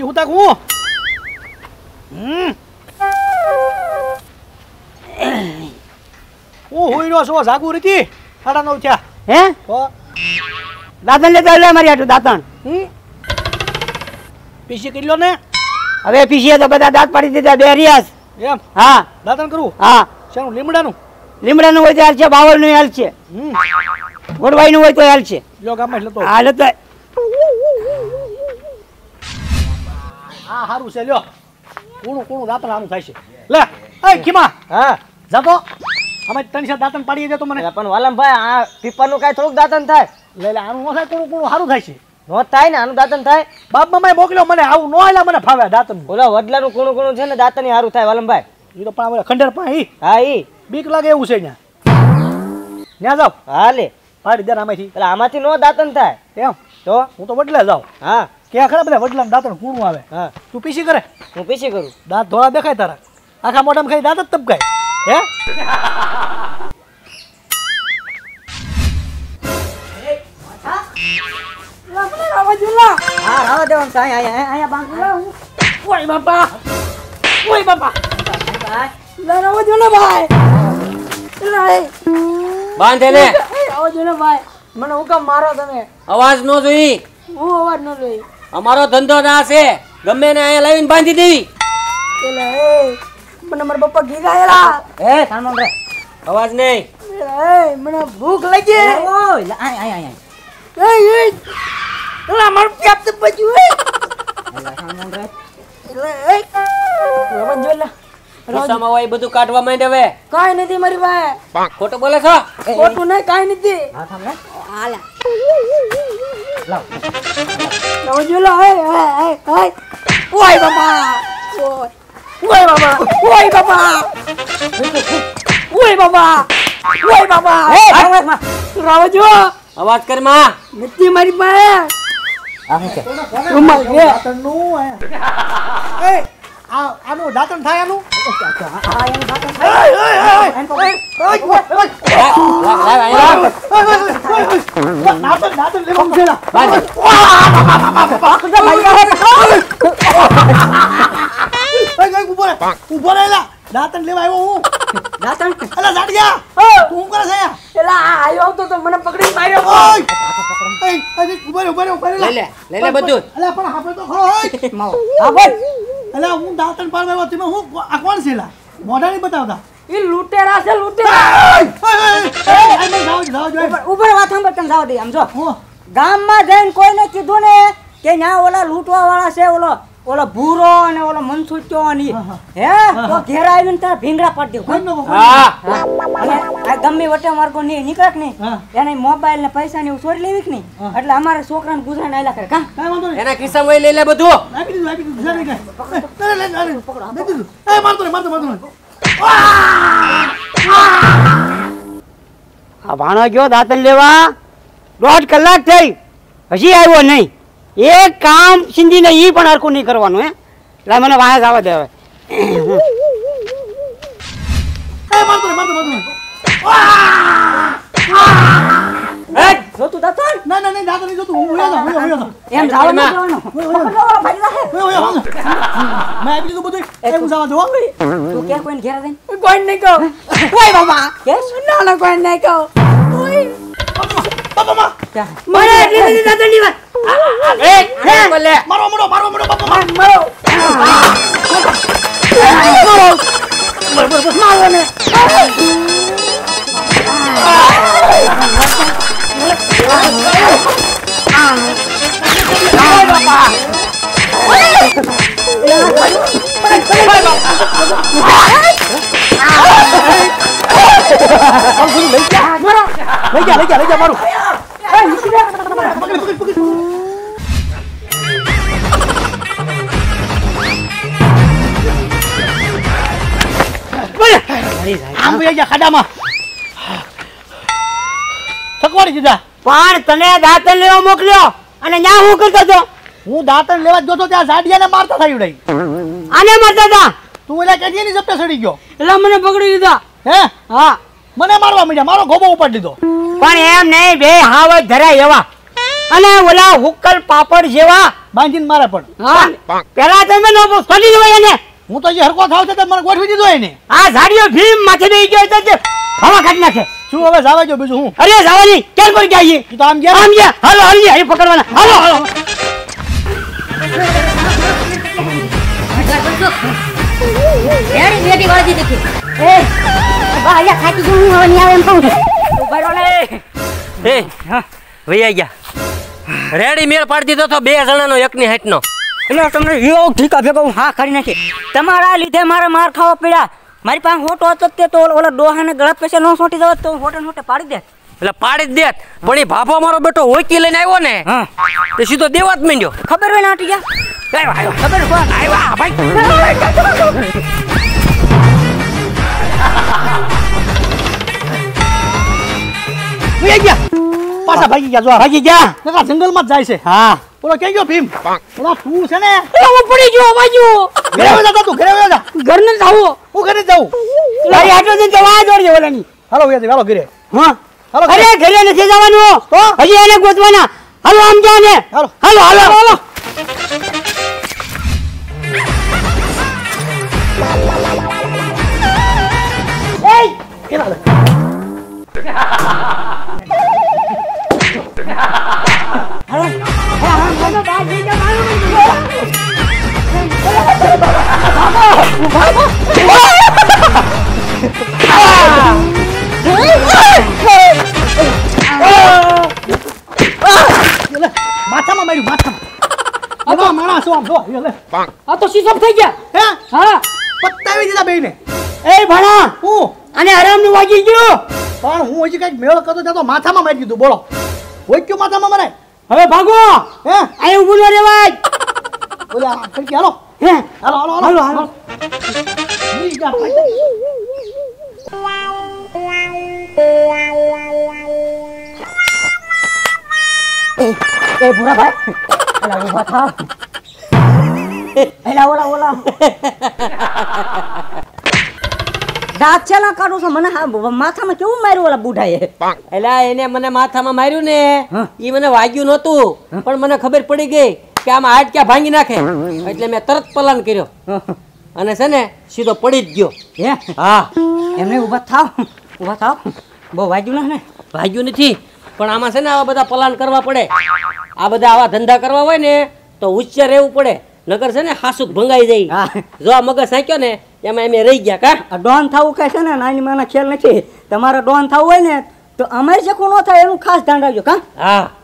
હું તક હું હું હોઈ રહ્યો છું જાગું નથી 9:30 થયા હે દાંતણ લેતા લે મારી આટલું દાંતણ પીસી કરી લો ને હવે પીસીએ તો બધા દાંત પાડી દીધા બે રિયાસ એમ હા દાંતણ કરું હા શાનું લીમડાનું હોય તો હાલ છે બાવળનું હાલ છે ગોડવાઈનું હોય તો હાલ છે લો ગામમાં લેતો હા લેતો હા સારું છે લ્યો કોણું દાંતણ આનું થાય છે લે એ ખીમા હા જાતો અમે 3-4 દાંતણ પાડી દે તો મને પણ વાલમભાઈ આ પીપરનું કાંઈ થોડુંક દાંતણ થાય લે આનું નો થાય કોણું સારું થાય છે નો થાય ને આનું દાંતણ થાય બાપ મમ્માએ મોકલ્યો મને આવું નો આયલા મને ફાવે દાંતણ ઓલા વડલાનું કુણું છે ને દાંતણ સારું થાય વાલમભાઈ એ તો પણ ખંડેર પા ઈ હા ઈ બીક લાગે એવું છે ત્યાં જાવ હા લે પાડી દે આમાંથી એટલે આમાંથી નો દાંતણ થાય એમ તો હું તો વડલે જાઉં હા ક્યાં ખરા બધા વડલા દાંતણ કૂણું આવે હા તું પીસી કરે હું પીછી કરું દાંત ધોળા દેખાય તારા આખા મોઢામાં ખાઈ દાંત જ તબકાય હે હા રાવા દેવાનું સાઈ અહીંયા બાંધું ઓય બાપા રાવા જો ને ભાઈ બાંધે ને આવો જો ને ભાઈ મને હું કામ મારો તમે અવાજ નો જોઈ હું અવાજ ન જોઈ અમારો ધંધો ના છે ગમે ને અહીંયા લાવીને બાંધી દેવી એલા એ મને મારા પપ્પા ગીગા એલા એ સામન રે અવાજ નહીં એ મને ભૂખ લાગી ઓય આય એ એલા માર પ્યાપ તો બજ્યું એલા સામન રે એલા એ રવા જો એલા રસામાં હોય બધું કાઢવા માંડે હવે કાઈ નથી મારી ભાઈ ખોટું બોલે છો ખોટું નહીં કાઈ નથી હા સામે આલા લાવ રવા જો એલા એ ઓય બાબા ઓય બાબા ઓય બાબા ઓય બાબા ઓય બાબા એ રવા જો અવાજ કર માં નથી મારી પાસે આ શું છે રૂમાલ છે દાંતણનું એ આનું દાંતણ થાય આનું આ એનું દાંતણ દાંતણ લેવાનું છે ઉભો રહેલા દાંતણ લેવા આવ્યો હું દાંતણ અલા જાડિયા તું શું કરે છે એલા આયો તો મને પકડી માર્યો ઓય ઉભો લઈ લે બધું અલા પણ આપણે તો ખરો હોય માવો હા બોલ અલા હું દાંતણ પાડવા આવ્યો તમે હું આ કોણ છે લા મોઢા નહીં બતાવતા ઈ લૂંટેરા છે લૂંટેરા ઉપર વાત સાંભળ તને જાવ દે આમ જો ગામમાં જઈને કોઈને કીધું ને કે ન્યા ઓલા લૂંટવા વાળા છે ઓલો ભૂરો અને ઓલો મનસુચ્યો અને હે તો ઘેર આવીને તાર ભીંગડા પાડી દે હા અને આ ગમે વટે માર્ગો ની નીકળે કે નહીં એને મોબાઈલ ને પૈસા ને એવું ચોરી લેવી કે નહીં એટલે અમારે છોકરાને ગુજરાન આયલા કરે કા કાઈ વાંધો નહીં એના ખિસ્સામાં લઈ લે બધું આપી દીધું એ મારતો આ ભાણો ગયો દાંતણ લેવા 1.5 કલાક થઈ હજી આવ્યો નહીં એક કામ સિંધી ને ઈ પણ હરખું નહીં કરવાનું હે એટલે મને વાયા જવા દે હવે જોતું દાંતણ ના દાંતણ નહીં જોતું હું હોયો એમ જાવ ના જવાનું મેં આપી દીધું બધું એવું જવા દો તું કે કોઈને ઘેર જઈને કોઈ નહીં કહું ઓય બાબા કે ના કોઈ નહીં કહું બાપા મને એટલી દાંતણ ની વાત એ બોલે મારો બાપા મારો મારો ને લઈ જા મારું આમ ભાઈ ગયા ખાડામાં થકવાડી દીધા પણ તને દાંતણ લેવા મોકલ્યો અને ન્યા હું કરતો હતો હું દાંતણ લેવા જોતો ત્યાં ઝાડિયાને મારતા થયું નહીં આને મારતા હતા તું એલા કેજીની ઝપટે સડી ગયો એટલે મને પકડી દીધા હે હા મને મારવા માંડ્યા મારો ગોબો ઉપાડી દીધો પણ એમ નહીં બે હાવ ધરાય એવા અને ઓલા હુક્કલ પાપડ જેવા બાંધીને મારે પણ હા પેલા તમે નો ફરી દેવાય એને હું તો જે હરકો થાવ છે મને ગોઠવી દીધો એને આ ઝાડીઓ ભીમ માથે બેહી ગયો તો હવા કાઢી નાખે શું હવે જાવા જો બીજું હું અરે જાવાની કેમ પર ગયા ઈ તો આમ ગયા આમ ગયા હાલો હાલો અહીં પકડવાના હાલો હાલો રેડી બેટી વાળી દીધી એ બાયા ખાટી જો હું હવે ની આવે એમ કહું છું ઉભા રહો ને એ વૈયા ગયા રેડી મેળ પાડી દીધો તો 2 જણાનો એકની હાઈટનો એટલે તમને એવો ઠીકા ભેગો હું હા કરી નાખી તમારા લીધે મારે માર ખાવા પડ્યા મારી પાસે હોટો હતો તે તો ઓલા ડોહાને ગળા પેસે નો સોટી જવત તો હોટે હોટે પાડી દે એટલે પાડી જ દેત પણ એ ભાભો મારો બેટો હોકી લઈને આવ્યો ને હા તે સીધો દેવા જ માંડ્યો ખબર હોય ને આટી ગયા આવ્યો ખબર કોણ આવ્યા ભાઈ વઈ ગયા પાછા ભાગી ગયા જો ભાગી ગયા નકા જંગલમાં જ જાય છે હા બોલો ક્યાં ગયો ભીમ ઓલા તું છે ને હું પડી ગયો બાજુ ઘરે વયો જા તું ઘરે વયો જા ઘર ને જાવો હું ઘરે જાઉં તારી આટો જઈને જવા દોડજે ઓલાની હાલો વયો જા હાલો ઘરે હા હાલો અરે ઘરે નથી જવાનું તો હજી એને ગોતવાના હાલો આમ જા ને હાલો હાલો હાલો હાલો કેલા લે માથામાં માર્યું માથામાં એવા માણસ આમ જો લે આ તો સીસમ થઈ ગયા હે હા પતાવી દીધા બેયને એ ભણા હું અને આરામ નું વાગી ગયો પણ હું હજી કઈક મેળ કરતો ત્યાં તો માથામાં મારી દીધું બોલો હોય કયો માથામાં મરાય હવે ભાગો હે અહીં ઊભું ન રેવાય બોલે આ ખડકી હાલો હે હાલો હાલો હાલો હાલો ઈ જા ભાઈ એ ભૂરા ભાઈ એલા ઊભા થાવ એલા ઓલા ઓલા દાંત છેલા કાઢું છું મને માથામાં કેવું માર્યું ઓલા બુઢાએ એટલે એને મને માથામાં માર્યું ને હા. ઈ મને વાગ્યું નહોતું પણ મને ખબર પડી ગઈ કે આમાં હાડક્યા ભાંગી નાખે એટલે મેં તરત પલાન કર્યો અને છે ને સીધો પડી જ ગયો હે હા એમને ઊભા થાવ બહુ વાગ્યું ને ભાગ્યું નથી પણ આમાં છે ને આવા બધા પલાન કરવા પડે આ બધા આવા ધંધા કરવા હોય ને તો ઉચ્ચે રહેવું પડે નગર છે ને હાસુક ભંગાઈ જાય હા જો આ મગજ સાંક્યો ને એમાં એમ રહી ગયા કા આ ડોન થવું કઈ છે ને નાની માના ખેલ નથી તમારે ડોન થવું હોય ને તો અમારે જેખું ન થાય એનું ખાસ ધ્યાન રાખજો કા હા